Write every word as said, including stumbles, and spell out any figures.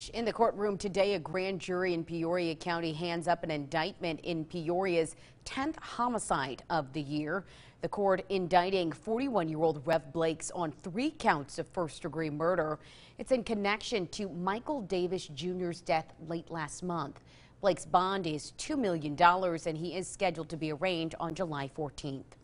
In the courtroom today, a grand jury in Peoria County hands up an indictment in Peoria's tenth homicide of the year. The court indicting forty-one-year-old Rev Blakes on three counts of first-degree murder. It's in connection to Michael Davis Junior's death late last month. Blake's bond is two million dollars and he is scheduled to be arraigned on July fourteenth.